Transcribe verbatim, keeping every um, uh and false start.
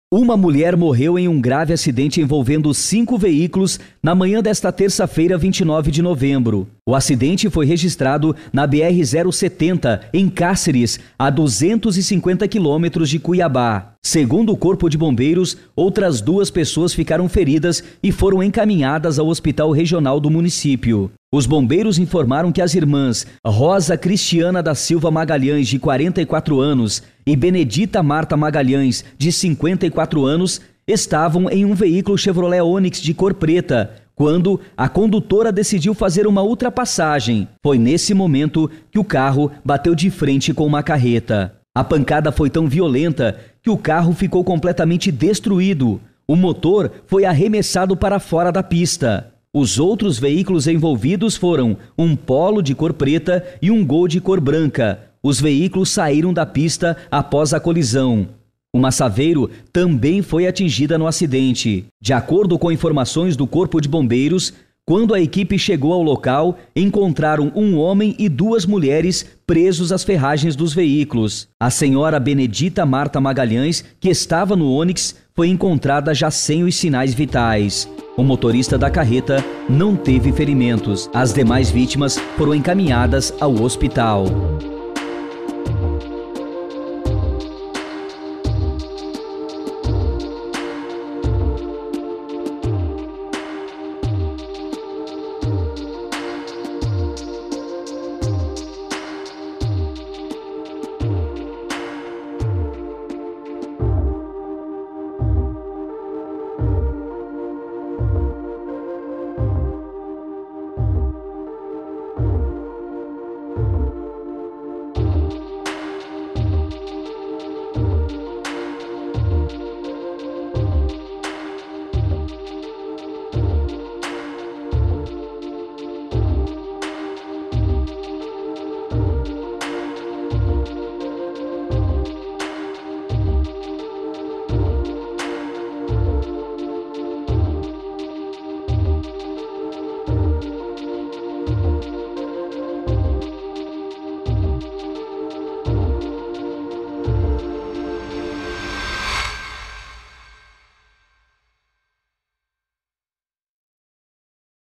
Uma mulher morreu em um grave acidente envolvendo cinco veículos na manhã desta terça-feira, vinte e nove de novembro. O acidente foi registrado na B R zero setenta, em Cáceres, a duzentos e cinquenta quilômetros de Cuiabá. Segundo o Corpo de Bombeiros, outras duas pessoas ficaram feridas e foram encaminhadas ao Hospital Regional do município. Os bombeiros informaram que as irmãs Rosa Cristiana da Silva Magalhães, de quarenta e quatro anos, e Benedita Marta Magalhães, de cinquenta e quatro anos, estavam em um veículo Chevrolet Onix de cor preta, quando a condutora decidiu fazer uma ultrapassagem. Foi nesse momento que o carro bateu de frente com uma carreta. A pancada foi tão violenta que o carro ficou completamente destruído. O motor foi arremessado para fora da pista. Os outros veículos envolvidos foram um Polo de cor preta e um Gol de cor branca. Os veículos saíram da pista após a colisão. Uma Saveiro também foi atingida no acidente. De acordo com informações do Corpo de Bombeiros, quando a equipe chegou ao local, encontraram um homem e duas mulheres presos às ferragens dos veículos. A senhora Benedita Marta Magalhães, que estava no Onix, foi encontrada já sem os sinais vitais. O motorista da carreta não teve ferimentos. As demais vítimas foram encaminhadas ao hospital.